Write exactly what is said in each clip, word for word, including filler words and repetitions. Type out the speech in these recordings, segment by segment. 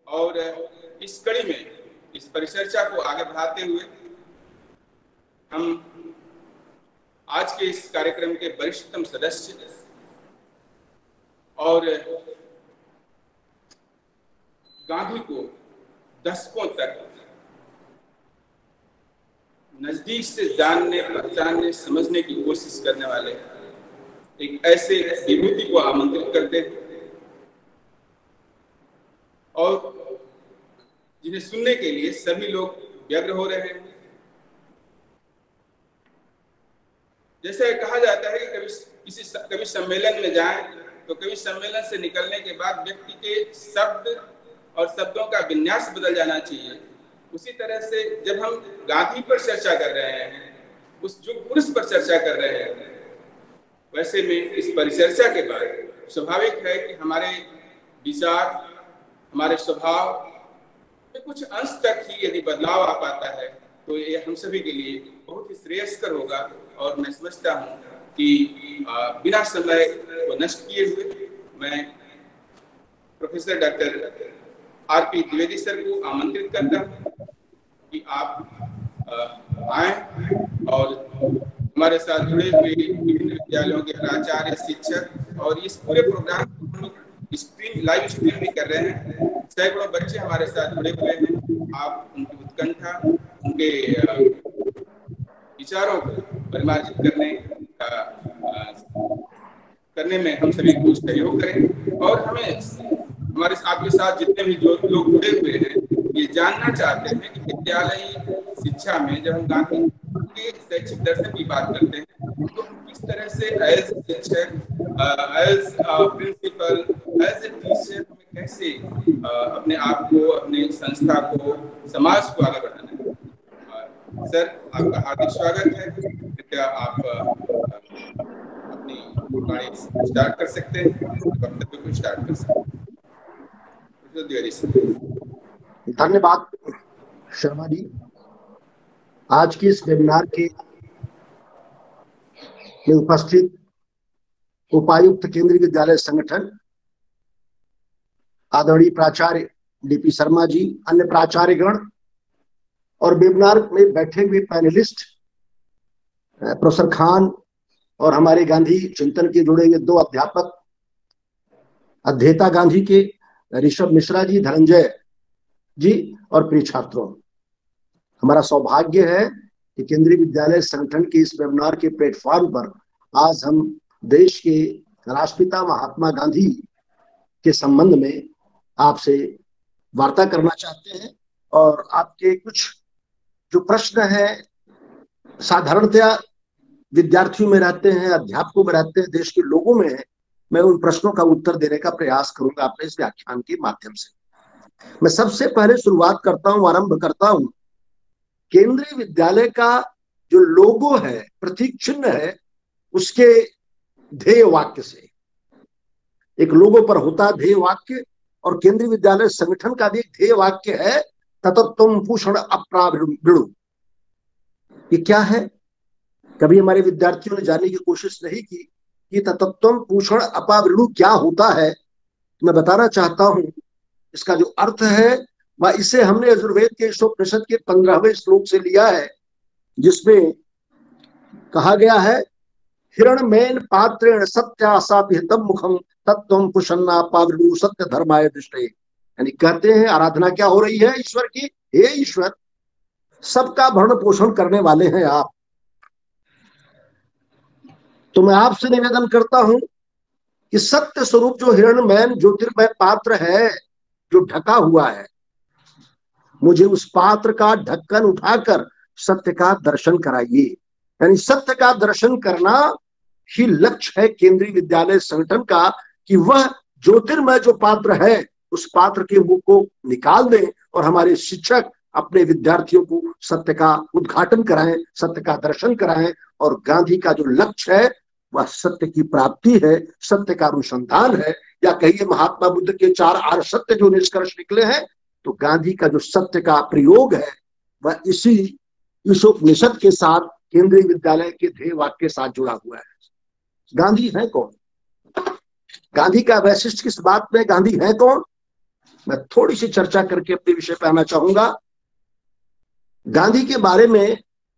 और इस कड़ी में इस परिचर्चा को आगे बढ़ाते हुए हम आज के इस कार्यक्रम के वरिष्ठतम सदस्य और गांधी को दशकों तक नजदीक से जानने, पहचानने, समझने की कोशिश करने वाले एक ऐसे विभूति को आमंत्रित करते हैं और जिन्हें सुनने के लिए सभी लोग व्यग्र हो रहे हैं। जैसे कहा जाता है कि कभी किसी कभी सम्मेलन में जाएं तो कभी सम्मेलन से निकलने के बाद व्यक्ति के शब्द और शब्दों का विन्यास बदल जाना चाहिए। उसी तरह से जब हम गांधी पर चर्चा कर रहे हैं, उस युग पुरुष पर चर्चा कर रहे हैं, वैसे में इस परिचर्चा के बाद स्वाभाविक है कि हमारे विचार, हमारे स्वभाव में कुछ अंश तक ही यदि बदलाव आ पाता है तो ये हम सभी के लिए बहुत ही श्रेयस्कर होगा। और मैं समझता हूँ कि बिना समय को नष्ट किए हुए मैं professor doctor R P Dwivedi sir को आमंत्रित करता हूँ कि आप आए और हमारे साथ जुड़े हुए विभिन्न विद्यालयों के प्राचार्य, शिक्षक और इस पूरे प्रोग्राम को स्ट्रीम लाइव स्ट्रीम भी कर रहे हैं। सैकड़ों बच्चे हमारे साथ जुड़े हुए हैं। आप उनकी उत्कंठा, उनके विचारों को परिमार्जित करने का करने में हम सभी को सहयोग करें और हमें हमारे आपके साथ जितने भी जो लोग जुड़े हुए हैं ये जानना चाहते हैं कि विद्यालयी शिक्षा में जब हम गांधी के शैक्षिक दर्शन की बात करते हैं तो हम किस तरह से एज शिक्षक, as principal, as a teacher हमें कैसे अपने आप को, अपने संस्था को, समाज को आगे बढ़ाना है। सर, आपका हार्दिक स्वागत है। कृपया आप अपनी वाणी स्टार्ट कर सकते हैं, वक्तव्य को स्टार्ट कर सकते हैं। धन्यवाद शर्मा जी। आज की इस वेबिनार के में उपस्थित उपायुक्त केंद्रीय विद्यालय संगठन आदरणीय प्राचार्य डीपी शर्मा जी, अन्य प्राचार्यगण और वेबिनार में बैठे हुए पैनलिस्ट प्रोफेसर खान और हमारे गांधी चिंतन के जुड़े हुए दो अध्यापक, अध्येता गांधी के ऋषभ मिश्रा जी, धनंजय जी और प्रिय छात्रों, हमारा सौभाग्य है कि केंद्रीय विद्यालय संगठन के इस वेबिनार के प्लेटफॉर्म पर आज हम देश के राष्ट्रपिता महात्मा गांधी के संबंध में आपसे वार्ता करना चाहते हैं। और आपके कुछ जो प्रश्न है साधारणतया विद्यार्थियों में रहते हैं, अध्यापकों में रहते हैं, देश के लोगों में है, मैं उन प्रश्नों का उत्तर देने का प्रयास करूंगा अपने इस व्याख्यान के माध्यम से। मैं सबसे पहले शुरुआत करता हूं, आरंभ करता हूं केंद्रीय विद्यालय का जो लोगो है, प्रतीक चिन्ह है, उसके ध्येय वाक्य से। एक लोगो पर होता है ध्येय वाक्य और केंद्रीय विद्यालय संगठन का भी एक ध्येय वाक्य है, ततत्वम पूषण अप्रावृणु। ये क्या है? कभी हमारे विद्यार्थियों ने जानने की कोशिश नहीं की कि ततत्वम पूषण अपावृणु क्या होता है। तो मैं बताना चाहता हूं इसका जो अर्थ है वह, इसे हमने यजुर्वेद के ईशोपनिषद के पंद्रहवें श्लोक से लिया है, जिसमें कहा गया है हिरणमेन पात्रेण सत्यासा पिहितम मुखम तत्वम पुषन्ना पावृणु सत्य धर्माय दृष्टे। यानी कहते हैं आराधना क्या हो रही है ईश्वर की, हे ईश्वर सबका भरण पोषण करने वाले हैं आप। तो मैं आपसे निवेदन करता हूं कि सत्य स्वरूप जो हिरणमय ज्योतिर्मय पात्र है जो ढका हुआ है, मुझे उस पात्र का ढक्कन उठाकर सत्य का दर्शन कराइए। यानी सत्य का दर्शन करना ही लक्ष्य है केंद्रीय विद्यालय संगठन का, कि वह ज्योतिर्मय जो पात्र है उस पात्र के मुख को निकाल दें और हमारे शिक्षक अपने विद्यार्थियों को सत्य का उद्घाटन कराएं, सत्य का दर्शन कराएं। और गांधी का जो लक्ष्य है वह सत्य की प्राप्ति है, सत्य का अनुसंधान है, या कहिए महात्मा बुद्ध के चार आर्य सत्य जो निष्कर्ष निकले हैं, तो गांधी का जो सत्य का प्रयोग है वह इसी ईशोपनिषद के साथ केंद्रीय विद्यालय के ध्येय वाक्य के साथ जुड़ा हुआ है। गांधी है कौन? गांधी का वैशिष्ट किस बात में? गांधी है कौन? मैं थोड़ी सी चर्चा करके अपने विषय पे आना चाहूंगा। गांधी के बारे में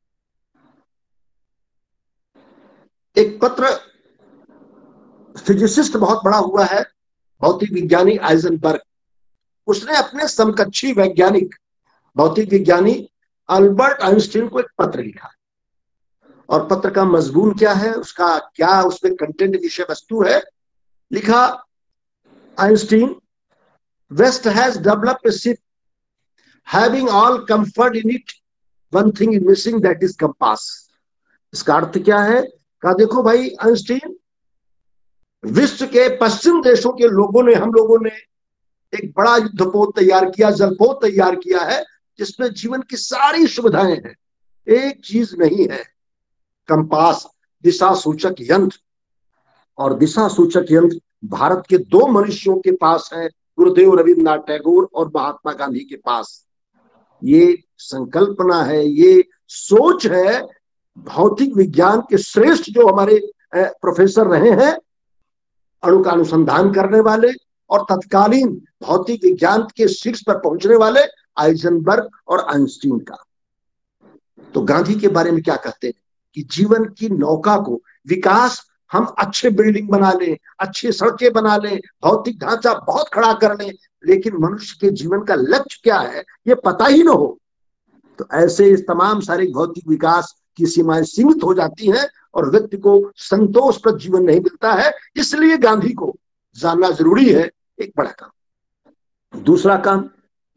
एक पत्र फिजिसिस्ट बहुत बड़ा हुआ है, भौतिक विज्ञानी आइजनबर्ग, उसने अपने समकक्षी वैज्ञानिक भौतिक विज्ञानी अल्बर्ट आइंस्टीन को एक पत्र लिखा। और पत्र का मजमून क्या है, उसका क्या उसमें कंटेंट विषय वस्तु है, लिखा Einstein, west has developed a ship having all comfort in it, one thing is missing, that is compass। इसका अर्थ क्या है? कहा देखो भाई आइंस्टीन, विश्व के पश्चिम देशों के लोगों ने, हम लोगों ने एक बड़ा युद्धपोत तैयार किया, जलपोत तैयार किया है, जिसमें जीवन की सारी सुविधाएं हैं, एक चीज नहीं है, कंपास, दिशा सूचक यंत्र। और दिशा सूचक यंत्र भारत के दो मनुष्यों के पास है, गुरुदेव रविन्द्रनाथ टैगोर और महात्मा गांधी के पास। ये संकल्पना है, ये सोच है भौतिक विज्ञान के श्रेष्ठ जो हमारे प्रोफेसर रहे हैं, अणु का अनुसंधान करने वाले और तत्कालीन भौतिक विज्ञान के शीर्ष पर पहुंचने वाले आइजनबर्ग और आइंस्टीन का। तो गांधी के बारे में क्या कहते हैं कि जीवन की नौका को विकास, हम अच्छे बिल्डिंग बना लें, अच्छी सड़कें बना लें, भौतिक ढांचा बहुत खड़ा कर लें, लेकिन मनुष्य के जीवन का लक्ष्य क्या है ये पता ही न हो, तो ऐसे तमाम सारे भौतिक विकास की सीमाएं सीमित हो जाती हैं और व्यक्ति को संतोषप्रद जीवन नहीं मिलता है। इसलिए गांधी को जानना जरूरी है, एक बड़ा काम। दूसरा काम,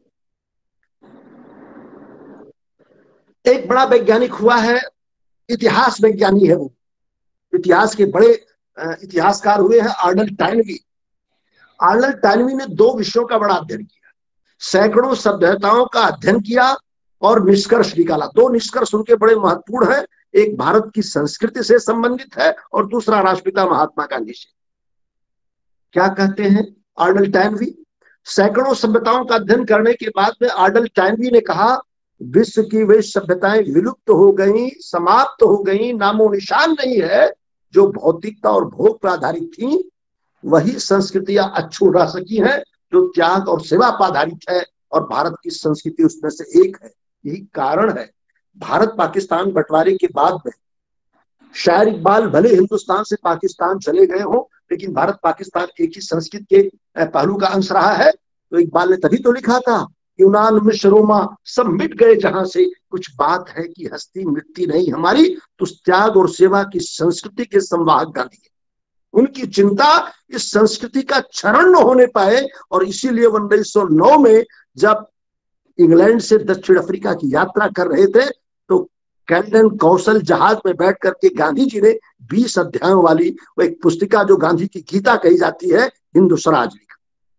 एक बड़ा वैज्ञानिक हुआ है, इतिहास वैज्ञानिक है वो, इतिहास के बड़े इतिहासकार हुए हैं आर्नल्ड टॉयनबी। आर्नल्ड टॉयनबी ने दो विषयों का बड़ा अध्ययन किया, सैकड़ों सभ्यताओं का अध्ययन किया और निष्कर्ष निकाला। दो निष्कर्ष उनके बड़े महत्वपूर्ण हैं, एक भारत की संस्कृति से संबंधित है और दूसरा राष्ट्रपिता महात्मा गांधी से। क्या कहते हैं आर्नल्ड टॉयनबी? सैकड़ों सभ्यताओं का अध्ययन करने के बाद में आर्नल्ड टॉयनबी ने कहा, विश्व की वे सभ्यताएं विलुप्त हो गई, समाप्त हो गई, नामो निशान नहीं है। जो भौतिकता और भोग पर आधारित थी वही संस्कृतियां अछूत रह सकी हैं जो त्याग और सेवा पर आधारित है, और भारत की संस्कृति उसमें से एक है। यही कारण है भारत पाकिस्तान बंटवारे के बाद में शायर इकबाल भले हिंदुस्तान से पाकिस्तान चले गए हो, लेकिन भारत पाकिस्तान एक ही संस्कृति के पहलू का अंश रहा है। तो इकबाल ने तभी तो लिखा था, यूनान मिस्र रोमा सब मिट गए जहां से, कुछ बात है कि हस्ती मिटती नहीं हमारी, तो त्याग और सेवा की संस्कृति के संवाहक गांधी है। उनकी चिंता इस संस्कृति का क्षरण न होने पाए, और इसीलिए उन्नीस सौ नौ में जब इंग्लैंड से दक्षिण अफ्रीका की यात्रा कर रहे थे तो कैंटन कौशल जहाज में बैठ करके गांधी जी ने बीस अध्यायों वाली वो एक पुस्तिका जो गांधी की गीता कही जाती है, हिंदू स्वराज लिखा।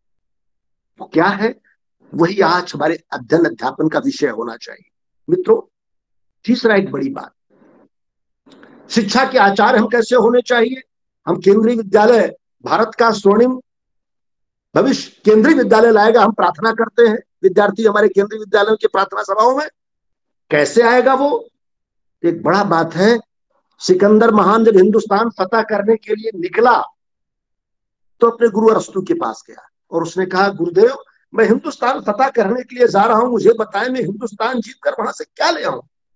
वो क्या है? वही आज हमारे अध्ययन अध्यापन का विषय होना चाहिए। मित्रों, तीसरा एक बड़ी बात, शिक्षा के आचार्य हम कैसे होने चाहिए। हम केंद्रीय विद्यालय, भारत का स्वर्णिम भविष्य केंद्रीय विद्यालय लाएगा, हम प्रार्थना करते हैं विद्यार्थी हमारे केंद्रीय विद्यालयों की प्रार्थना सभाओं में। कैसे आएगा वो? एक बड़ा बात है, सिकंदर महान जब हिंदुस्तान फतह करने के लिए निकला तो अपने गुरु अरस्तु के पास गया और उसने कहा, गुरुदेव मैं हिंदुस्तान फतह करने के लिए जा रहा हूं, मुझे बताएं मैं हिंदुस्तान जीतकर वहां से क्या ले आऊं।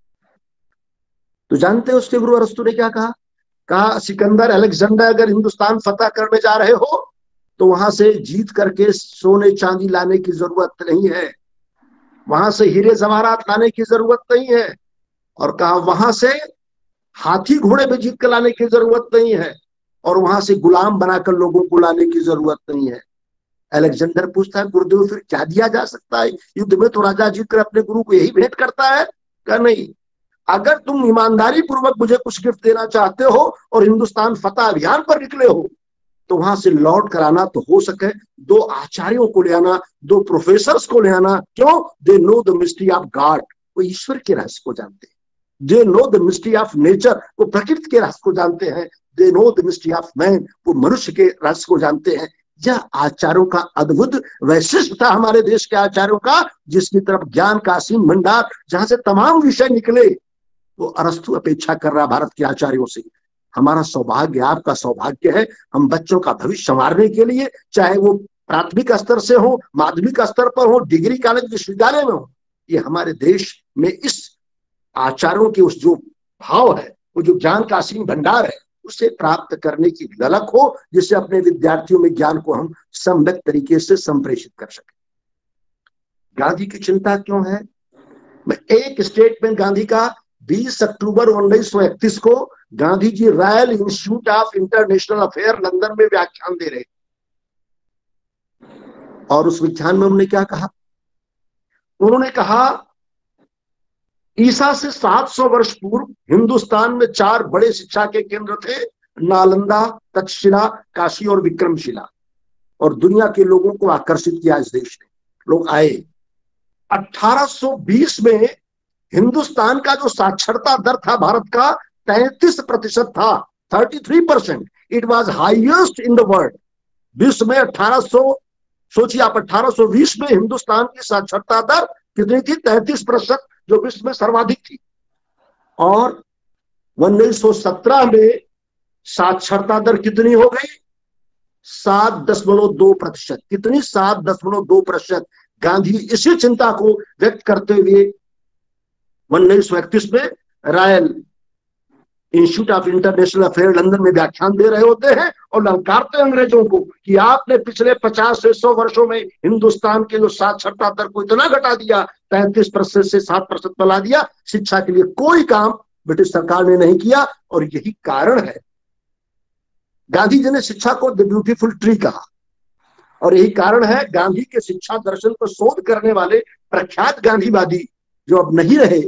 तो जानते हैं उसके गुरु अरस्तु ने क्या कहा? कहा, सिकंदर अलेक्जेंडर अगर हिंदुस्तान फतह करने जा रहे हो तो वहां से जीत करके सोने चांदी लाने की जरूरत नहीं है, वहां से हीरे जवाहरात लाने की जरूरत नहीं है, और कहा वहां से हाथी घोड़े पे जीत कर लाने की जरूरत नहीं है, और वहां से गुलाम बनाकर लोगों को लाने की जरूरत नहीं है। अलेक्जेंडर पूछता है, गुरुदेव फिर क्या दिया जा सकता है? युद्ध में तो राजा जीतकर अपने गुरु को यही भेंट करता है। कहा नहीं, अगर तुम ईमानदारी पूर्वक मुझे कुछ गिफ्ट देना चाहते हो और हिंदुस्तान फतह अभियान पर निकले हो तो वहां से लौट कर आना तो हो सके दो आचार्यों को ले आना, दो प्रोफेसर्स को ले आना। क्यों? They know the mystery of God, वो ईश्वर के रहस्य को जानते हैं। They know the mystery of nature, वो प्रकृति के रहस्य को जानते हैं। They know the mystery of man, वो मनुष्य के रहस्य को जानते हैं। यह आचार्यों का अद्भुत वैशिष्ट था हमारे देश के आचार्यों का, जिसकी तरफ ज्ञान का असीम भंडार, जहां से तमाम विषय निकले। वो अरस्तु अपेक्षा कर रहा भारत के आचार्यों से। हमारा सौभाग्य, आपका सौभाग्य है, हम बच्चों का भविष्य संवारने के लिए, चाहे वो प्राथमिक स्तर से हो, माध्यमिक स्तर पर हो, डिग्री कॉलेज विश्वविद्यालय में हो, ये हमारे देश में इस आचारोयों के उस जो भाव है, वो जो ज्ञान का असीम भंडार है, उसे प्राप्त करने की ललक हो, जिससे अपने विद्यार्थियों में ज्ञान को हम सम्यक तरीके से संप्रेषित कर सकें। गांधी की चिंता क्यों है? मैं एक स्टेटमेंट गांधी का बीस अक्टूबर उन्नीस सौ इकतीस को Gandhi ji Royal Institute of International Affair London में व्याख्यान दे रहे, और उस व्याख्यान में उन्होंने क्या कहा? उन्होंने कहा ईसा से सात सौ वर्ष पूर्व हिंदुस्तान में चार बड़े शिक्षा के केंद्र थे, नालंदा, तक्षशिला, काशी और विक्रमशिला, और दुनिया के लोगों को आकर्षित किया इस देश ने, लोग आए। अठारह सौ बीस में हिंदुस्तान का जो साक्षरता दर था भारत का तैंतीस प्रतिशत था, तैंतीस percent. It was highest in the world. विश्व में अठारह सौ सोचिए आप, अठारह सौ बीस में हिंदुस्तान की साक्षरता दर कितनी थी? तैंतीस प्रतिशत, जो विश्व में सर्वाधिक थी। और उन्नीस सौ सत्रह में साक्षरता दर कितनी हो गई? सात दशमलव दो प्रतिशत। कितनी? सात दशमलव दो प्रतिशत। गांधी इसी चिंता को व्यक्त करते हुए उन्नीस सौ इकतीस में Royal Institute of International Affair London में व्याख्यान दे रहे होते हैं और ललकारते अंग्रेजों को कि आपने पिछले पचास से सौ वर्षों में हिंदुस्तान के जो साक्षरता दर को इतना घटा दिया, पैंतीस प्रतिशत से सात प्रतिशत बढ़ा दिया। शिक्षा के लिए कोई काम ब्रिटिश सरकार ने नहीं किया, और यही कारण है। गांधी जी ने शिक्षा को द ब्यूटीफुल ट्री कहा, और यही कारण है गांधी के शिक्षा दर्शन पर शोध करने वाले प्रख्यात गांधीवादी जो अब नहीं रहे,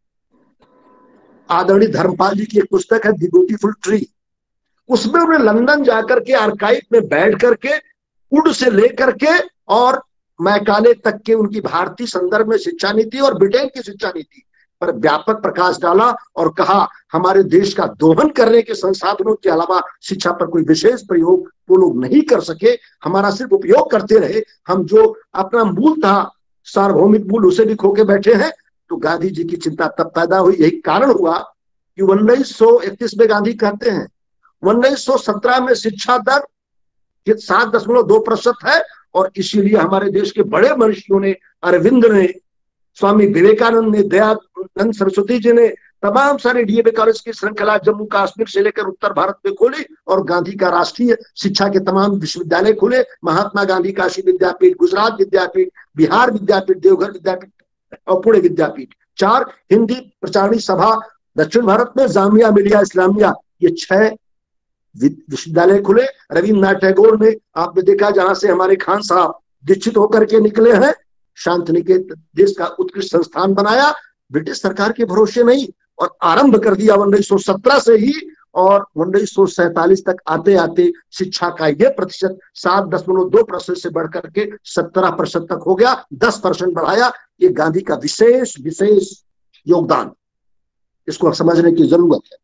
आदरणीय धर्मपाल जी की एक पुस्तक है द ब्यूटीफुल ट्री, उसमें उन्हें लंदन जाकर के आर्काइव में बैठ करके वुड से लेकर के और मैकाले तक के उनकी भारतीय संदर्भ में शिक्षा नीति और ब्रिटेन की शिक्षा नीति पर व्यापक प्रकाश डाला और कहा हमारे देश का दोहन करने के संसाधनों के अलावा शिक्षा पर कोई विशेष प्रयोग वो लोग नहीं कर सके, हमारा सिर्फ उपयोग करते रहे। हम जो अपना मूल था, सार्वभौमिक मूल, उसे भी खो के बैठे हैं। तो गांधी जी की चिंता तब पैदा हुई। यही कारण हुआ कि उन्नीस सौ इकतीस में गांधी कहते हैं उन्नीस सौ सत्रह में शिक्षा दर सात दशमलव दो प्रतिशत है, और इसीलिए हमारे देश के बड़े मनुष्यों ने, अरविंद ने, स्वामी विवेकानंद ने, दयानंद सरस्वती जी ने तमाम सारे डीएवी कॉलेज की श्रृंखला जम्मू कश्मीर से लेकर उत्तर भारत में खोली, और गांधी का राष्ट्रीय शिक्षा के तमाम विश्वविद्यालय खुले। महात्मा गांधी काशी विद्यापीठ, गुजरात विद्यापीठ, बिहार विद्यापीठ, देवघर विद्यापीठ और पुणे विद्यापीठ। चार हिंदी प्रचारणी सभा दक्षिण भारत में, जामिया मिलिया इस्लामिया, ये छह विश्वविद्यालय खुले। रविन्द्रनाथ टैगोर ने, आपने देखा, जहां से हमारे खान साहब दीक्षित होकर के निकले हैं, शांति निकेतन देश का उत्कृष्ट संस्थान बनाया, ब्रिटिश सरकार के भरोसे नहीं, और आरंभ कर दिया उन्नीस सौ सत्रह से ही। और उन्नीस सौ सैतालीस तक आते आते शिक्षा का यह प्रतिशत सात दशमलव दो प्रतिशत से बढ़कर के सत्रह प्रतिशत तक हो गया, दस परसेंट बढ़ाया। ये गांधी का विशेष विशेष योगदान, इसको समझने की जरूरत है।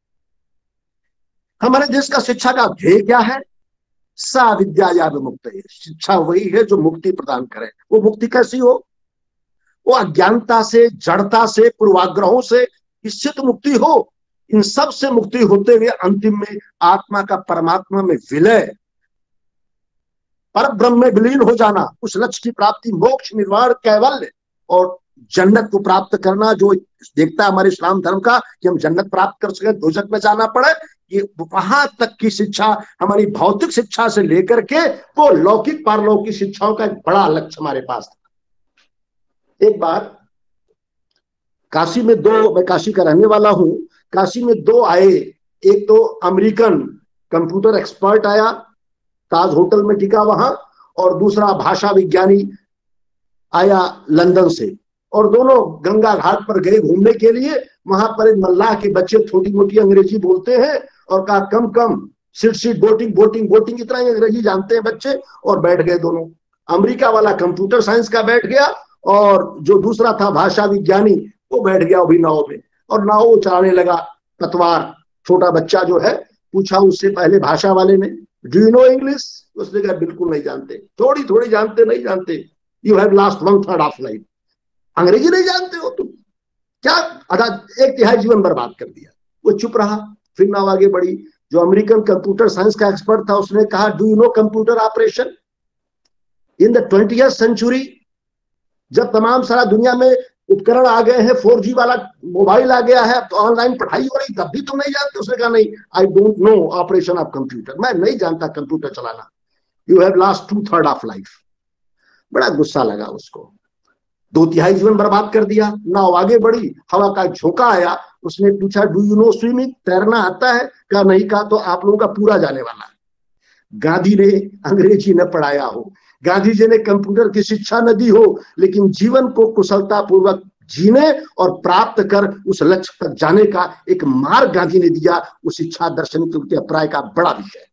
हमारे देश का शिक्षा का ध्येय क्या है? सा विद्या या विमुक्त। शिक्षा वही है जो मुक्ति प्रदान करे। वो मुक्ति कैसी हो? वो अज्ञानता से, जड़ता से, पूर्वाग्रहों से, इससे तो मुक्ति हो। इन सब से मुक्ति होते हुए अंतिम में आत्मा का परमात्मा में विलय, पर ब्रह्म में विलीन हो जाना, उस लक्ष्य की प्राप्ति, मोक्ष, निर्वाण, कैवल्य और जन्नत को प्राप्त करना। जो देखता है हमारे इस्लाम धर्म का कि हम जन्नत प्राप्त कर सके, दोजख में जाना पड़े, ये वहां तक की शिक्षा, हमारी भौतिक शिक्षा से लेकर के वो लौकिक पारलौकिक शिक्षाओं का एक बड़ा लक्ष्य हमारे पास था। एक बार काशी में दो, मैं काशी का रहने वाला हूं, काशी में दो आए, एक तो अमेरिकन कंप्यूटर एक्सपर्ट आया, ताज होटल में टिका वहां, और दूसरा भाषा विज्ञानी आया लंदन से, और दोनों गंगा घाट पर गए घूमने के लिए। वहां पर एक मल्लाह के बच्चे छोटी मोटी अंग्रेजी बोलते हैं, और कहा come come sit sit boating boating boating, इतना ही अंग्रेजी जानते हैं बच्चे, और बैठ गए दोनों। अमेरिका वाला कंप्यूटर साइंस का बैठ गया, और जो दूसरा था भाषा विज्ञानी वो बैठ गया अभी नाव में, और नाव वो चलाने लगा पतवार। छोटा बच्चा जो है, पूछा उससे पहले भाषा वाले ने, डू यू नो इंग्लिश? उसने कहा बिल्कुल नहीं जानते, थोड़ी थोड़ी जानते, नहीं जानते, you have lost one third of life. अंग्रेजी नहीं जानते हो तुम क्या? आधा एक तिहाई जीवन बर्बाद कर दिया। वो चुप रहा। फिर नाव आगे बढ़ी। जो अमेरिकन कंप्यूटर साइंस का एक्सपर्ट था उसने कहा do you know computer operation? In the twentieth century, जब तमाम सारा दुनिया में उपकरण आ गए हैं, फोर जी वाला मोबाइल आ गया है, तो ऑनलाइन पढ़ाई हो रही, तब भी तुम नहीं जानते? उसने कहा नहीं, I don't know operation of computer, मैं नहीं जानता कंप्यूटर चलाना। You have lost two third of life. बड़ा गुस्सा लगा उसको, दो तिहाई जीवन बर्बाद कर दिया। नाव आगे बढ़ी, हवा का झोंका आया, उसने पूछा डू यू नो स्विमिंग, तैरना आता है? कहा नहीं। कहा तो आप लोगों का पूरा जाने वाला है। गांधी ने अंग्रेजी न पढ़ाया हो, गांधी जी ने कंप्यूटर की शिक्षा न दी हो, लेकिन जीवन को कुशलता पूर्वक जीने और प्राप्त कर उस लक्ष्य तक जाने का एक मार्ग गांधी ने दिया। उस शिक्षा दर्शन के अभिप्राय का बड़ा विषय।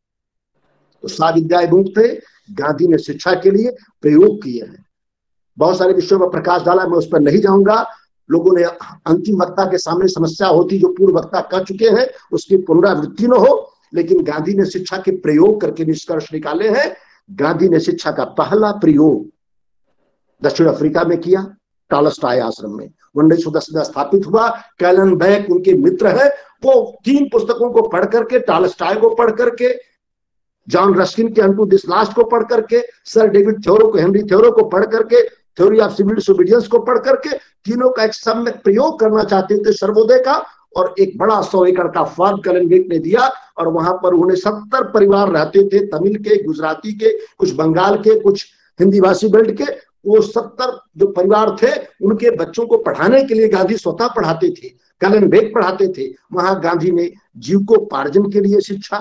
तो सा विद्याए मुक्त थे, गांधी ने शिक्षा के लिए प्रयोग किए हैं। बहुत सारे विषयों पर प्रकाश डाला, मैं उस पर नहीं जाऊंगा। लोगों ने अंतिम वक्ता के सामने समस्या होती जो पूर्व वक्ता कर चुके हैं, उसकी पुनरावृत्ति न हो, लेकिन गांधी ने शिक्षा के प्रयोग करके निष्कर्ष निकाले हैं। गांधी ने शिक्षा का पहला प्रयोग दक्षिण अफ्रीका में किया, टॉलस्टॉय आश्रम में, उन्नीस सौ दस में स्थापित हुआ। कैलन बैक उनके मित्र है, वो तीन पुस्तकों को पढ़ करके, टॉलस्टॉय को पढ़ करके, जॉन रस्किन के अनटू दिस लास्ट को पढ़ करके, सर डेविड थ्योरो को, हेनरी थ्योरो को पढ़ करके, थ्योरी ऑफ सिविल डिसोबीडियंस को पढ़ करके, तीनों का एक सम्यक प्रयोग करना चाहते थे सर्वोदय का। और एक बड़ा सौ एकड़ का फार्म कैलन बेक ने दिया, और वहां पर उन्हें सत्तर परिवार रहते थे, तमिल के, गुजराती के, कुछ बंगाल के, कुछ हिंदी भाषी बेल्ट के। वो सत्तर जो परिवार थे, उनके बच्चों को पढ़ाने के लिए गांधी स्वतः पढ़ाते थे, कैलन बेक पढ़ाते थे। वहां गांधी ने जीविकोपार्जन के लिए शिक्षा,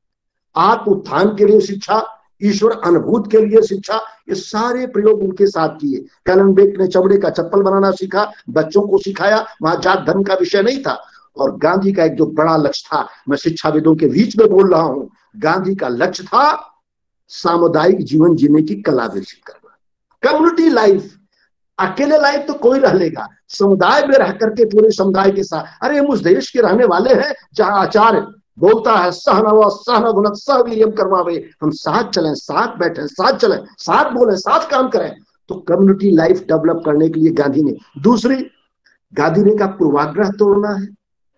आत्म उत्थान के लिए शिक्षा, ईश्वर अनुभूत के लिए शिक्षा, ये सारे प्रयोग उनके साथ किए। कैलन बेक ने चमड़े का चप्पल बनाना सीखा, बच्चों को सिखाया। वहां जात धर्म का विषय नहीं था। और गांधी का एक जो बड़ा लक्ष्य था, मैं शिक्षाविदों के बीच में बोल रहा हूं, गांधी का लक्ष्य था सामुदायिक जीवन जीने की कला विकसित करना, कम्युनिटी लाइफ। अकेले लाइफ तो कोई रह लेगा, समुदाय में रह करके पूरे समुदाय के साथ। अरे हम उस देश के रहने वाले हैं जहां आचार्य बोलता है सहनवा सहन गुणक सह वीर्यम करवावे, हम साथ चलें, साथ बैठे, साथ चलें, साथ बोलें, साथ काम करें। तो कम्युनिटी लाइफ डेवलप करने के लिए गांधी ने, दूसरी गांधी ने का पूर्वाग्रह तोड़ना है।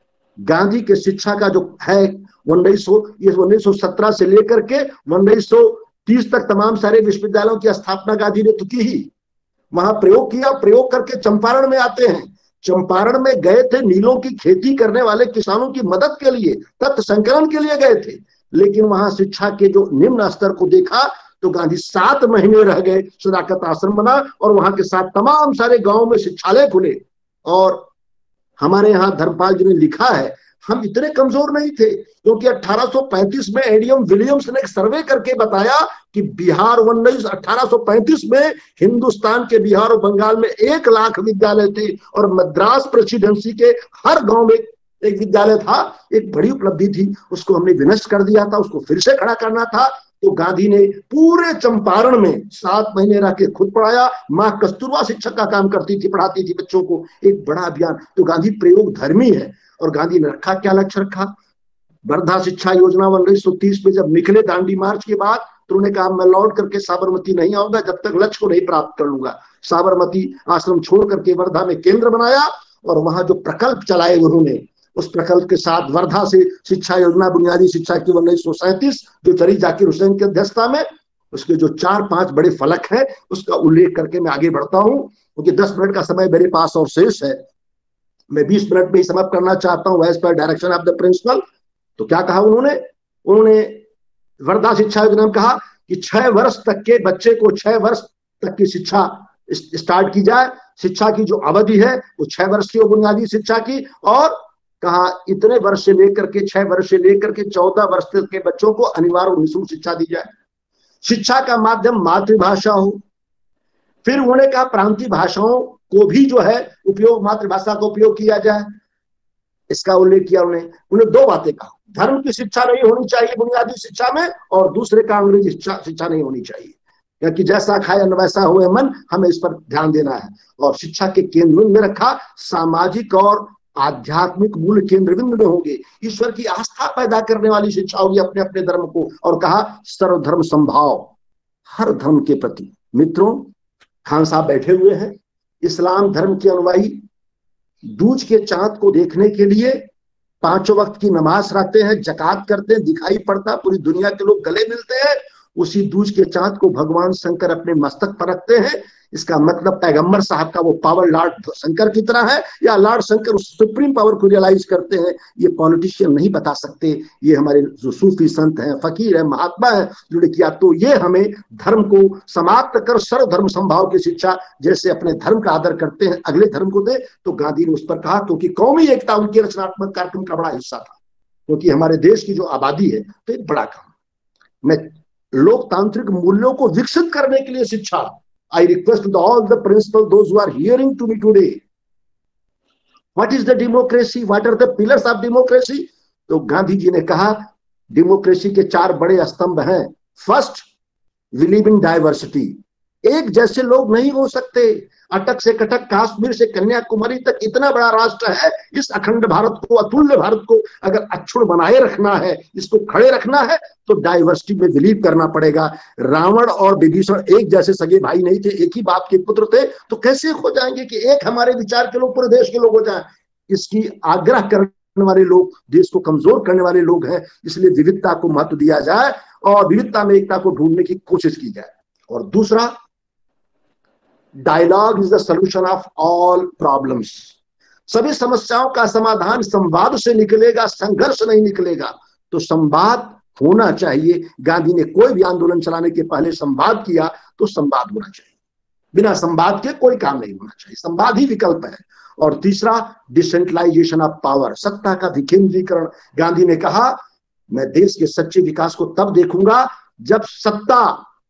गांधी के शिक्षा का जो है उन्नीस सौ ये उन्नीस सौ सत्रह से लेकर के उन्नीस सौ तीस तक तमाम सारे विश्वविद्यालयों की स्थापना गांधी ने तो की ही, वहां प्रयोग किया। प्रयोग करके चंपारण में आते हैं, चंपारण में गए थे नीलों की खेती करने वाले किसानों की मदद के लिए, तथ्य संकलन के लिए गए थे। लेकिन वहां शिक्षा के जो निम्न स्तर को देखा तो गांधी सात महीने रह गए, सदाकत आश्रम बना और वहां के साथ तमाम सारे गांवों में शिक्षालय खुले। और हमारे यहाँ धर्मपाल जी ने लिखा है, हम इतने कमजोर नहीं थे, क्योंकि अठारह सौ पैंतीस में एडीएम विलियम्स ने एक सर्वे करके बताया कि बिहार उन्नीस अठारह सौ पैंतीस में हिंदुस्तान के बिहार और बंगाल में एक लाख विद्यालय थे और मद्रास प्रेसिडेंसी के हर गांव में एक विद्यालय था। एक बड़ी उपलब्धि थी, उसको हमने विनष्ट कर दिया था, उसको फिर से खड़ा करना था। तो गांधी ने पूरे चंपारण में सात महीने रह के खुद पढ़ाया। माँ कस्तूरबा शिक्षक का काम करती थी, पढ़ाती थी बच्चों को, एक बड़ा अभियान। तो गांधी प्रयोग धर्मी है। और गांधी ने रखा क्या लक्ष्य रखा, वर्धा शिक्षा योजना उन्नीस सौ तीस में जब निकले दांडी मार्च के बाद, तो उन्होंने कहा मैं लौट करके साबरमती नहीं आऊंगा जब तक लक्ष्य को नहीं प्राप्त कर लूंगा। साबरमती आश्रम छोड़ करके वर्धा में केंद्र बनाया और वहां जो प्रकल्प चलाए उन्होंने, उस प्रकल्प के साथ वर्धा से शिक्षा योजना बुनियादी शिक्षा की उन्नीस सौ सैंतीस जो चली जाकिर हुसैन की अध्यक्षता में, उसके जो चार पांच बड़े फलक है उसका उल्लेख करके मैं आगे बढ़ता हूं, क्योंकि दस मिनट का समय मेरे पास और शेष है। मैं बीस मिनट में ही समाप्त करना चाहता हूं, as per direction of the principal. तो क्या कहा उन्होंने, उन्होंने वर्धा शिक्षा योजना में कहा कि छह वर्ष तक के बच्चे को छह वर्ष तक की शिक्षा स्टार्ट की जाए। शिक्षा की जो अवधि है वो छह वर्ष की हो, बुनियादी शिक्षा की। और कहा इतने वर्ष से लेकर के छह वर्ष से लेकर के चौदह वर्ष तक के बच्चों को अनिवार्य और निःशुल्क शिक्षा दी जाए। शिक्षा का माध्यम मातृभाषा हो। फिर उन्होंने कहा प्रांतीय भाषाओं को भी जो है उपयोग, मातृभाषा का उपयोग किया जाए, इसका उल्लेख किया उन्होंने। उन्हें दो बातें कहा, धर्म की शिक्षा नहीं होनी चाहिए बुनियादी शिक्षा में, और दूसरे का अंग्रेजी शिक्षा शिक्षा नहीं होनी चाहिए, क्योंकि जैसा खाए अन्न वैसा हुए मन, हमें इस पर ध्यान देना है। और शिक्षा के केंद्र में रखा सामाजिक और आध्यात्मिक मूल्य केंद्र बिंदु में होंगे, ईश्वर की आस्था पैदा करने वाली शिक्षा होगी अपने अपने धर्म को। और कहा सर्वधर्म संभाव, हर धर्म के प्रति। मित्रों, खान साहब बैठे हुए हैं, इस्लाम धर्म के अनुयायी दूज के चांद को देखने के लिए पांचों वक्त की नमाज रखते हैं, जकात करते हैं, दिखाई पड़ता, पूरी दुनिया के लोग गले मिलते हैं। उसी दूज के चांद को भगवान शंकर अपने मस्तक पर रखते हैं। इसका मतलब पैगंबर साहब का वो पावर लॉर्ड शंकर की तरह है या लॉर्ड शंकर उस सुप्रीम पावर को रियलाइज करते हैं, ये पॉलिटिशियन नहीं बता सकते। ये हमारे जो सूफी संत हैं, फकीर है, महात्मा है जुड़े किया। तो ये हमें धर्म को समाप्त कर सर्वधर्म संभाव की शिक्षा, जैसे अपने धर्म का आदर करते हैं अगले धर्म को दे, तो गांधी ने उस पर कहा, क्योंकि कौमी एकता उनके रचनात्मक कार्यक्रम का बड़ा हिस्सा था, क्योंकि हमारे देश की जो आबादी है तो एक बड़ा काम। मैं लोकतांत्रिक मूल्यों को विकसित करने के लिए शिक्षा, I request to the, all the principal, those who are hearing to me today, what is the democracy? What are the pillars of democracy? तो गांधी जी ने कहा डेमोक्रेसी के चार बड़े स्तंभ हैं। First, we live in diversity, एक जैसे लोग नहीं हो सकते। अटक से कटक, कश्मीर से कन्याकुमारी तक इतना बड़ा राष्ट्र है। इस अखंड भारत को, अतुल्य भारत को अगर अक्षुण्ण बनाए रखना है, इसको खड़े रखना है, तो डाइवर्सिटी में बिलीव करना पड़ेगा। रावण और विभीषण एक जैसे सगे भाई नहीं थे, एक ही बाप के पुत्र थे, तो कैसे हो जाएंगे कि एक हमारे विचार के लोग पूरे देश के लोग हो जाएं? इसकी आग्रह करने वाले लोग देश को कमजोर करने वाले लोग हैं। इसलिए विविधता को महत्व दिया जाए और विविधता में एकता को ढूंढने की कोशिश की जाए। और दूसरा, dialogue is the solution of all problems, सभी समस्याओं का समाधान संवाद से निकलेगा, संघर्ष नहीं निकलेगा। तो संवाद होना चाहिए। गांधी ने कोई भी आंदोलन चलाने के पहले संवाद किया, तो संवाद होना चाहिए। बिना संवाद के कोई काम नहीं होना चाहिए, संवाद ही विकल्प है। और तीसरा, डिसेंट्रलाइजेशन ऑफ पावर, सत्ता का विकेंद्रीकरण। गांधी ने कहा, मैं देश के सच्चे विकास को तब देखूंगा जब सत्ता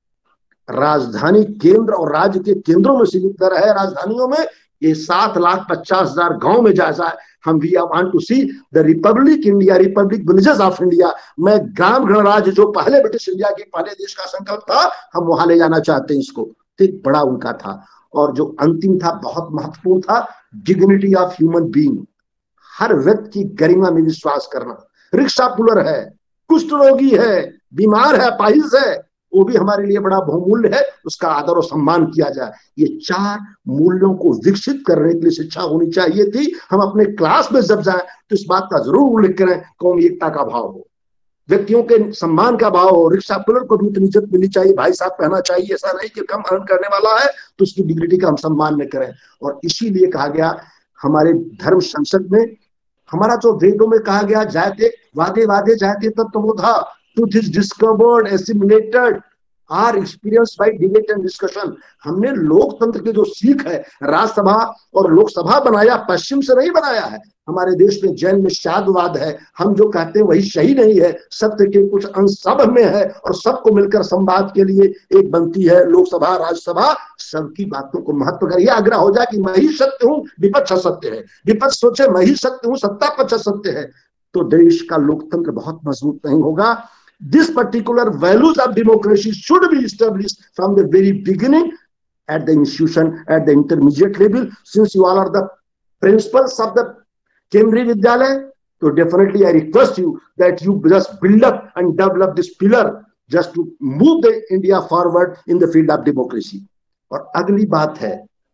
राजधानी केंद्र और राज्य के केंद्रों में सीमित न रहे। राजधानियों में ये सात लाख पचास हजार गांव में जा जाए। हम we want to see the republic India, republic villages of India. मैं ग्राम गणराज्य जो पहले ब्रिटिश इंडिया के पहले देश का संकल्प था, हम वहां ले जाना चाहते हैं इसको। तो एक बड़ा उनका था। और जो अंतिम था, बहुत महत्वपूर्ण था, डिग्निटी ऑफ ह्यूमन बीइंग, हर व्यक्ति की गरिमा में विश्वास करना। रिक्शा पुलर है, कुष्ठ रोगी है, बीमार है, अपाहिज है, वो भी हमारे लिए बड़ा बहुमूल्य है, उसका आदर और सम्मान किया जाए। ये चार मूल्यों को विकसित करने के लिए शिक्षा होनी चाहिए थी। हम अपने क्लास में जब जाएं तो इस बात का जरूर उल्लेख करें, कौमी एकता का भाव हो, व्यक्तियों के सम्मान का भाव हो। रिक्शा पुलर को भी इतनी इज्जत मिलनी चाहिए, भाई साहब कहना चाहिए, ऐसा नहीं कि कम अर्न करने वाला है तो उसकी डिग्निटी का हम सम्मान न करें। और इसीलिए कहा गया हमारे धर्म संसद में, हमारा जो वेदों में कहा गया, जायते वादे वादे जायते तत्त्वबोधा, truth is discovered, assimilated, are experienced by debate and discussion। हमने लोकतंत्र की जो सीख है, राज्यसभा और लोकसभा बनाया, पश्चिम से नहीं बनाया है। हमारे देश में जैन में शादवाद है, हम जो कहते हैं वही सही नहीं है, सत्य के कुछ अंश सब में है और सबको मिलकर संवाद के लिए एक बनती है लोकसभा, राज्यसभा। सबकी बातों को महत्व कर, यह आग्रह हो जाए कि मैं ही सत्य हूँ, विपक्ष असत्य है, विपक्ष सोचे मैं ही सत्य हूँ, सत्ता पक्ष असत्य है, तो देश का लोकतंत्र बहुत मजबूत नहीं होगा। This particular values of democracy should be established from the very beginning at the institution, at the intermediate level. Since you all are the principals of the Kendriya Vidyalaya, so definitely I request you that you just build up and develop this pillar just to move the India forward in the field of democracy. और अगली बात है,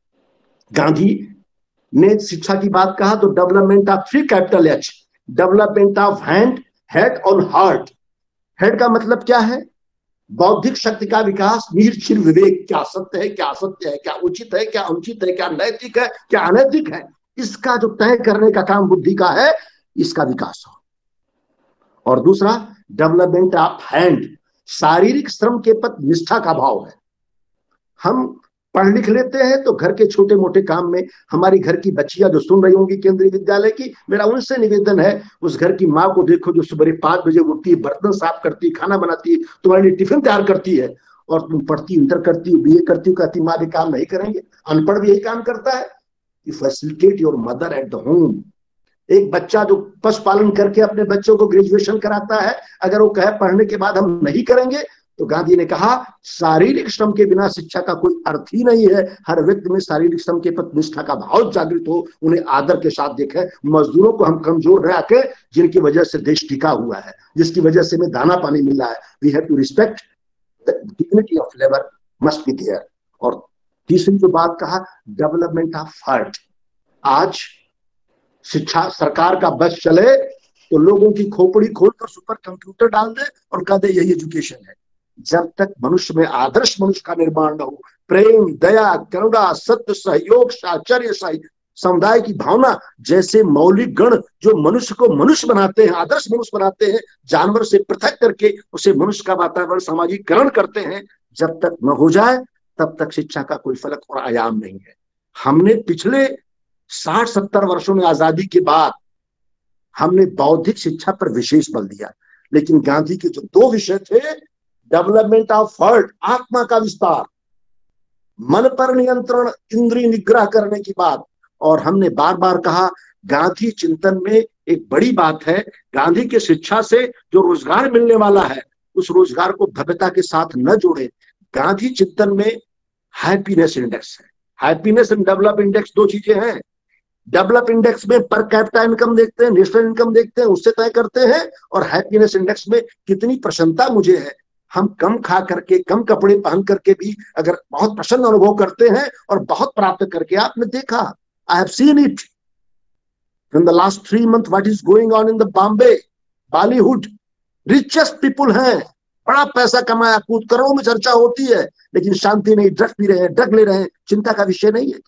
गांधी ने शिक्षा की बात कहा तो development of three capital H, development of hand, head और हार्ट। हेड का मतलब क्या है? बौद्धिक शक्ति का विकास, निरक्षीर विवेक, क्या सत्य है, क्या असत्य है, क्या उचित है, क्या अनुचित है, क्या नैतिक है, क्या अनैतिक है, इसका जो तय करने का काम बुद्धि का है, इसका विकास हो। और दूसरा, डेवलपमेंट ऑफ हैंड, शारीरिक श्रम के प्रति निष्ठा का भाव है। हम पढ़ लिख लेते हैं तो घर के छोटे मोटे काम में, हमारी घर की बच्चियां जो सुन रही होंगी केंद्रीय विद्यालय की, मेरा उनसे निवेदन है, उस घर की माँ को देखो जो सुबह पांच बजे उठती है, बर्तन साफ करती है, खाना बनाती है, तुम्हारे लिए टिफिन तैयार करती है, और तुम पढ़ती, इंटर करती हो, बीए करती हो, कहती माँ भी काम नहीं करेंगे। अनपढ़ भी यही काम करता है। You facilitate your mother at the home. एक बच्चा जो पशुपालन करके अपने बच्चों को ग्रेजुएशन कराता है, अगर वो कहे पढ़ने के बाद हम नहीं करेंगे, तो गांधी ने कहा शारीरिक श्रम के बिना शिक्षा का कोई अर्थ ही नहीं है। हर व्यक्ति में शारीरिक श्रम के प्रति निष्ठा का भाव जागृत हो, उन्हें आदर के साथ देखें। मजदूरों को हम कमजोर रह के, जिनकी वजह से देश टिका हुआ है, जिसकी वजह से हमें दाना पानी मिल रहा है, we have to respect the dignity of labour must be there. और तीसरी जो बात कहा, डेवलपमेंट ऑफ हार्ट। आज शिक्षा सरकार का बस चले तो लोगों की खोपड़ी खोलकर उस पर कंप्यूटर डाल दे और कह दे यही एजुकेशन है। जब तक मनुष्य में आदर्श मनुष्य का निर्माण न हो, प्रेम, दया, करुणा, सत्य, सहयोग, साहचर्य, समुदाय की भावना जैसे मौलिक गण जो मनुष्य को मनुष्य बनाते हैं, आदर्श मनुष्य बनाते हैं, जानवर से पृथक करके उसे मनुष्य का वातावरण सामाजिकरण करते हैं, जब तक न हो जाए तब तक शिक्षा का कोई फलक और आयाम नहीं है। हमने पिछले साठ सत्तर वर्षों में आजादी के बाद हमने बौद्धिक शिक्षा पर विशेष बल दिया, लेकिन गांधी के जो दो विषय थे, डेवलपमेंट ऑफ हार्ट, आत्मा का विस्तार, मन पर नियंत्रण, इंद्रिय निग्रह करने की बात, और हमने बार बार कहा गांधी चिंतन में एक बड़ी बात है, गांधी के शिक्षा से जो रोजगार मिलने वाला है उस रोजगार को भव्यता के साथ न जोड़े। गांधी चिंतन में हैप्पीनेस इंडेक्स है। हैप्पीनेस एंड डेवलप इंडेक्स दो चीजें हैं। डेवलप इंडेक्स में पर कैपिटा इनकम देखते हैं, नेशनल इनकम देखते हैं, उससे तय करते हैं, और हैप्पीनेस इंडेक्स में कितनी प्रसन्नता मुझे है। हम कम खा करके, कम कपड़े पहन करके भी अगर बहुत प्रसन्न अनुभव करते हैं और बहुत प्राप्त करके, आपने देखा, I have seen it in the last three months what is going on in the Bombay, Bollywood, richest people हैं, बड़ा पैसा कमाया, कूद करोड़ों में चर्चा होती है, लेकिन शांति नहीं, ड्रग पी रहे हैं, ड्रग ले रहे हैं, चिंता का विषय नहीं है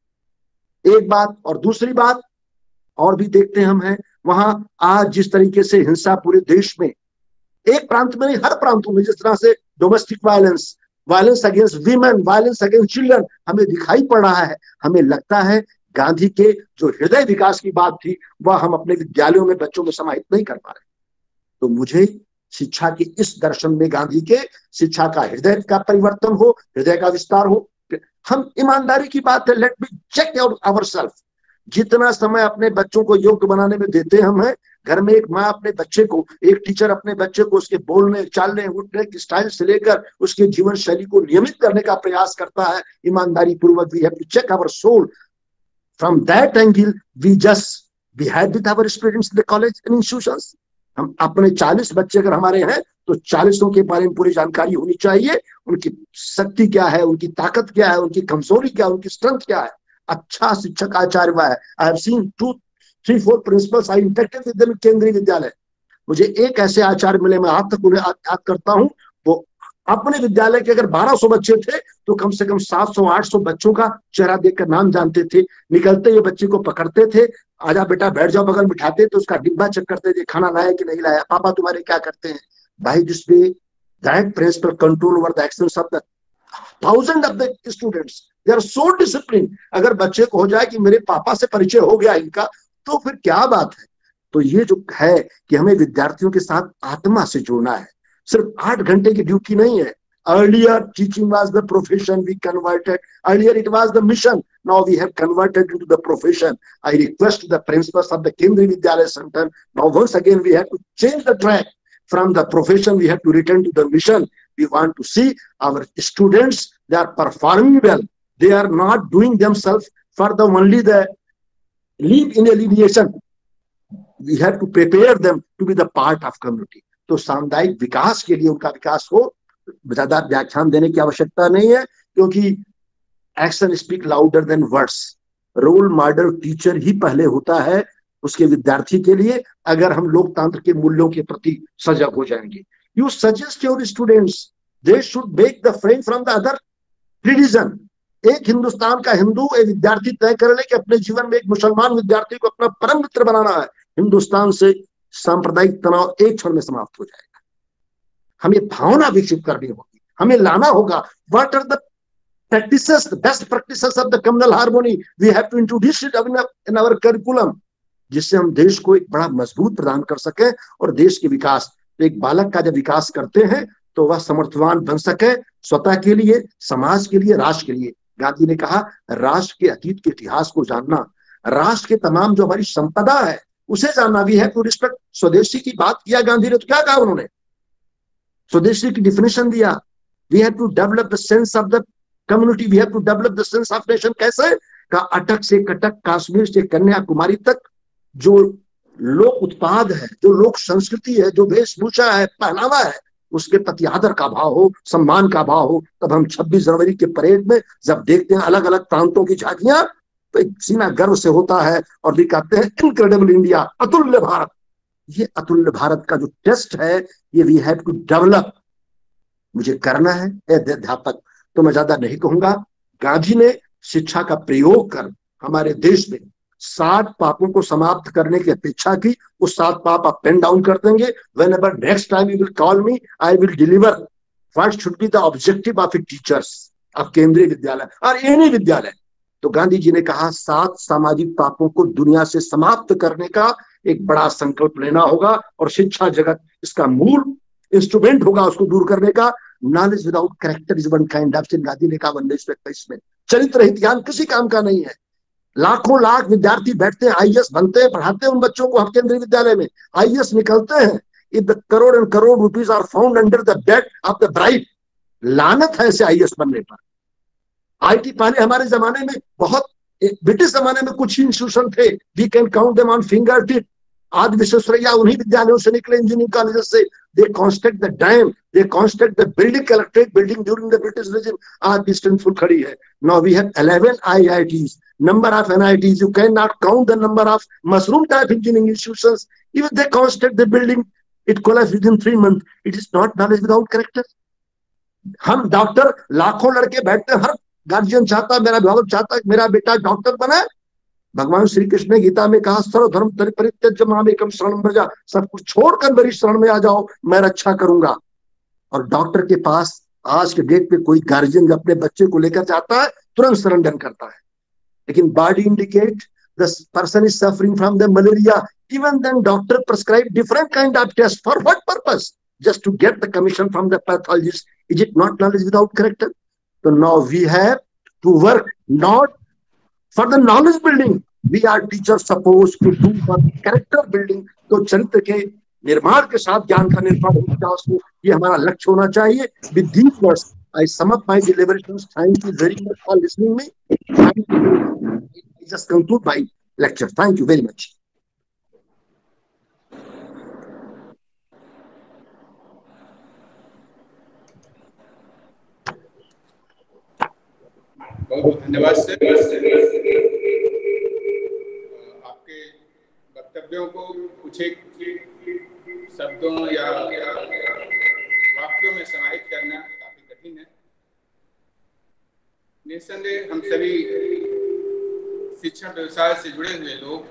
क्या? एक बात। और दूसरी बात और भी देखते हम हैं, वहां आज जिस तरीके से हिंसा पूरे देश में, एक प्रांत में नहीं हर प्रांतों में, जिस तरह से domestic violence, violence against women, violence against children हमें दिखाई पड़ रहा है, हमें लगता है गांधी के जो हृदय विकास की बात थी वह हम अपने विद्यालयों में बच्चों में समाहित नहीं कर पा रहे। तो मुझे शिक्षा के इस दर्शन में गांधी के शिक्षा का हृदय का परिवर्तन हो, हृदय का विस्तार हो। हम ईमानदारी की बात है, लेट मी चेक आवरसेल्फ, जितना समय अपने बच्चों को योग्य बनाने में देते हम हैं, घर में एक माँ अपने बच्चे को, एक टीचर अपने बच्चे को उसके बोलने, चालने, उठने की स्टाइल से लेकर उसके जीवन शैली को नियमित करने का प्रयास करता है ईमानदारी पूर्वक। We have to check our soul from that angle. We just behave with our students in the college and institutions. हम अपने चालीस बच्चे अगर हमारे हैं तो चालीसों के बारे में पूरी जानकारी होनी चाहिए, उनकी शक्ति क्या है, उनकी ताकत क्या है, उनकी कमजोरी क्या है, उनकी स्ट्रेंथ क्या है। अच्छा शिक्षक आचार्य हुआ है। I have seen two three four principals I interacted with them Kendriya Vidyalaya. मुझे एक ऐसे आचार्य मिले, मैं आज तक उन्हें याद करता हूं, वो अपने विद्यालय के अगर बारह सौ बच्चे थे तो कम से कम सात सौ आठ सौ बच्चों का चेहरा देखकर नाम जानते थे। निकलते हुए बच्चे को पकड़ते थे, आजा बेटा बैठ जाओ, बगल बिठाते तो उसका डिब्बा चेक करते थे, खाना लाया कि नहीं लाया, पापा तुम्हारे क्या करते हैं। भाई this way that principal control over the actions of the thousand of the students, they are so discipline. अगर बच्चे को हो जाए कि मेरे पापा से परिचय हो गया इनका, तो फिर क्या बात है। तो ये जो है कि हमें विद्यार्थियों के साथ आत्मा से जुड़ना है, सिर्फ आठ घंटे की ड्यूटी नहीं है। Earlier teaching was the profession, we converted. Earlier it was the mission. Now we have converted into the profession. I request the principals of the Kendriya Vidyalaya Center, now once again we have to change the track. From the profession we have to return to the mission. We want to see our students, they are performing well. They are not doing themselves for the only the live in alienation. We have to prepare them to be the part of community. तो सामुदायिक विकास के लिए उनका विकास हो, ज्यादा व्याख्यान देने की आवश्यकता नहीं है, क्योंकि action speak louder than words. Role model teacher ही पहले होता है उसके विद्यार्थी के लिए, अगर हम लोकतंत्र के मूल्यों के प्रति सजग हो जाएंगे। You suggest your students they should make the friend from the other religion. एक हिंदुस्तान का हिंदू एक विद्यार्थी तय कर ले कि अपने जीवन में एक मुसलमान विद्यार्थी को अपना परम मित्र बनाना है, हिंदुस्तान से सांप्रदायिक तनाव एक क्षण में समाप्त हो जाएगा। हमें भावना विकसित करनी होगी, हमें लाना होगा। What are the practices, the best practices of the communal harmony, we have to introduce it in our curriculum, जिससे हम देश को एक बड़ा मजबूत प्रदान कर सके और देश के विकास। एक बालक का जब विकास करते हैं तो वह समर्थवान बन सके, स्वतः के लिए, समाज के लिए, राष्ट्र के लिए। गांधी ने कहा राष्ट्र के अतीत के इतिहास को जानना, राष्ट्र के तमाम जो हमारी संपदा है उसे जानना भी है। टू रिस्पेक्ट, स्वदेशी की बात किया गांधी ने तो क्या कहा उन्होंने, स्वदेशी की डिफिनेशन दिया। We have to develop the sense of the community, we have to develop the sense of nation. कैसे? का अटक से कटक, कश्मीर से कन्याकुमारी तक जो लोक उत्पाद है, जो लोक संस्कृति है, जो वेशभूषा है, पहनावा है, उसके प्रति आदर का भाव हो, सम्मान का भाव हो। तब हम छब्बीस जनवरी के परेड में जब देखते हैं अलग अलग प्रांतों की झांकियां, तो एक सीना गर्व से होता है और भी कहते हैं इनक्रेडिबल इंडिया, अतुल्य भारत। ये अतुल्य भारत का जो टेस्ट है, ये वी हैव टू डेवलप मुझे करना है अध्यापक, तो मैं ज्यादा नहीं कहूंगा। गांधी ने शिक्षा का प्रयोग कर हमारे देश में सात पापों को समाप्त करने की अपेक्षा की। वो सात पाप आप पेन डाउन कर देंगे। Whenever next time you will call me, I will deliver what should be the objective of a teachers of Kendriya Vidyalaya और एनी विद्यालय। तो गांधी जी ने कहा सात सामाजिक पापों को दुनिया से समाप्त करने का एक बड़ा संकल्प लेना होगा, और शिक्षा जगत इसका मूल इंस्ट्रूमेंट होगा उसको दूर करने का। Knowledge without character is one kind of sin, Gandhi ने कहा उन्नीस सौ इक्कीस में। चरित्र रहित ज्ञान किसी काम का नहीं है। लाखों लाख विद्यार्थी बैठते हैं, आई ए एस बनते हैं, पढ़ाते हैं उन बच्चों को हम केंद्रीय विद्यालय में, आई ए एस निकलते हैं। If the crore and crore rupees are found under the bed of the bride, लानत है ऐसे आई ए एस बनने पर। आई टी पहले हमारे जमाने में बहुत, ब्रिटिश जमाने में कुछ ही इंस्टीट्यूशन थे, we can count them on finger tip. आज विश्वेश्वरैया उन्हीं विद्यालयों से निकले, इंजीनियरिंग कॉलेज से। They construct the dam, they construct the building, collectorate building during the British regime. आज भी स्टैंडफुल खड़ी है। Now we have eleven I I Ts, number of N I Ts, you cannot count the number of mushroom type engineering institutions. Even they construct the building, it collapsed within three months. It is not knowledge without character. हम doctor, लाखों लड़के बैठते हैं, हर guardian चाहता है, मेरा अभिभावक चाहता है मेरा बेटा डॉक्टर बने। भगवान श्री कृष्ण ने गीता में कहा सर्वधर्म परित्यज्य मामेकं शरणं व्रज, सब कुछ छोड़कर मेरी शरण में आ जाओ, मैं रक्षा करूंगा। और डॉक्टर के पास आज के डेट पे कोई गार्जियन अपने बच्चे को लेकर जाता है, तुरंत सरेंडर करता है। लेकिन body indicate the person is suffering from the malaria, even then doctor prescribe different kind of test. For what purpose? Just to get the commission from the pathologist. Is it not knowledge without character? So now we have to work not for the knowledge building. We are teachers supposed to do for character building. तो चरित्र के निर्माण के साथ ज्ञान का निर्माण होता है, उसको ये हमारा लक्ष्य होना चाहिए। With these words, I sum up my deliberations. Thank you very much for listening me. Thank you. I just conclude my lecture. Thank you very much. बहुत बहुत धन्यवाद सर। आपके वक्तव्यों को कुछ एक शब्दों या वाक्यों में समाहित करना काफी कठिन है। निस्संदेह हम सभी शिक्षण व्यवसाय से जुड़े हुए लोग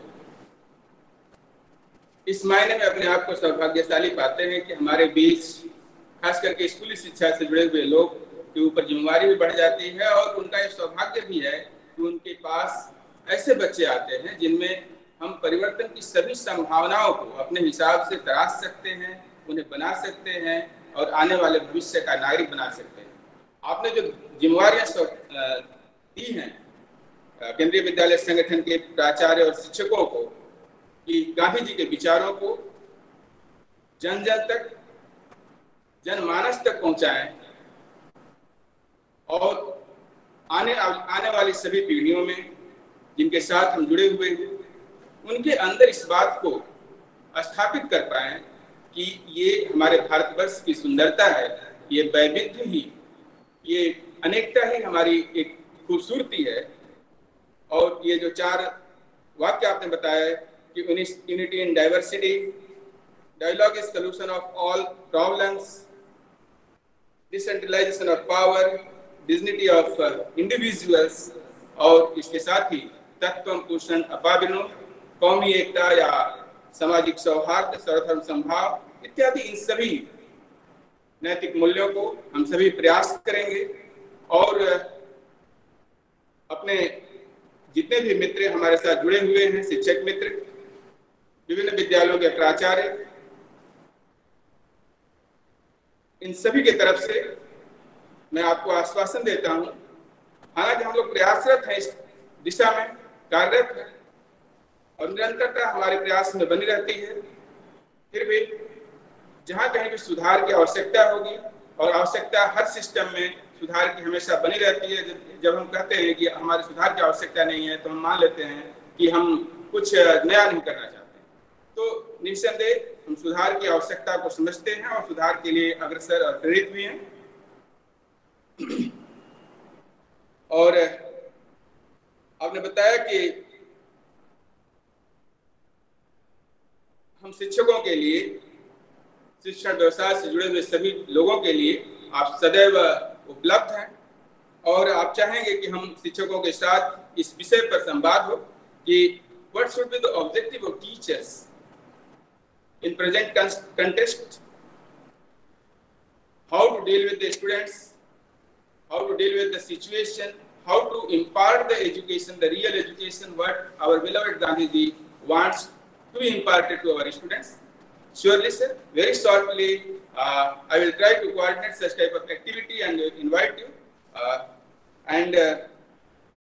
इस मायने में अपने आप को सौभाग्यशाली पाते हैं कि हमारे बीच खास करके स्कूली शिक्षा से जुड़े हुए लोग के ऊपर जिम्मेवारी भी बढ़ जाती है, और उनका ये सौभाग्य भी है कि उनके पास ऐसे बच्चे आते हैं जिनमें हम परिवर्तन की सभी संभावनाओं को अपने हिसाब से तराश सकते हैं, उन्हें बना सकते हैं और आने वाले भविष्य का नागरिक बना सकते हैं। आपने जो जिम्मेवारियां दी हैं केंद्रीय विद्यालय संगठन के प्राचार्य और शिक्षकों को कि गांधी जी के विचारों को जन जन तक, जनमानस तक पहुंचाएं और आने आने वाली सभी पीढ़ियों में जिनके साथ हम जुड़े हुए हैं उनके अंदर इस बात को स्थापित कर पाएं कि ये हमारे भारतवर्ष की सुंदरता है, ये वैविध्य ही, ये अनेकता ही हमारी एक खूबसूरती है। और ये जो चार वाक्य आपने बताया कि unity in diversity, dialogue is solution of all problems, decentralization of power, dignity of individuals, और इसके साथ ही तत्वम पुरुषं अपाविनो, कौमी एकता या सामाजिक सौहार्द, सर्वधर्म संभाव इत्यादि, इन सभी नैतिक मूल्यों को हम सभी प्रयास करेंगे। और अपने जितने भी मित्र हमारे साथ जुड़े हुए हैं, शिक्षक मित्र, विभिन्न विद्यालयों के प्राचार्य, इन सभी के तरफ से मैं आपको आश्वासन देता हूं, हालांकि हम लोग प्रयासरत हैं, इस दिशा में कार्यरत हैं और निरंतरता हमारे प्रयास में बनी रहती है, फिर भी जहां कहीं भी सुधार की आवश्यकता होगी, और आवश्यकता हर सिस्टम में सुधार की हमेशा बनी रहती है। जब हम कहते हैं कि हमारे सुधार की आवश्यकता नहीं है तो हम मान लेते हैं कि हम कुछ नया नहीं करना चाहते। तो निस्संदेह हम सुधार की आवश्यकता को समझते हैं और सुधार के लिए अग्रसर और प्रेरित भी हैं। और आपने बताया कि हम शिक्षकों के लिए, शिक्षण व्यवसाय से जुड़े हुए सभी लोगों के लिए आप सदैव उपलब्ध हैं और आप चाहेंगे कि हम शिक्षकों के साथ इस विषय पर संवाद हो कि what should be the objective of teachers in present context, how to deal with the students, how to deal with the situation, how to impart the education, the real education what our beloved Gandhiji wants to be imparted to our students. Surely, sir, very shortly, uh, I will try to coordinate such type of activity and invite you. Uh, and uh,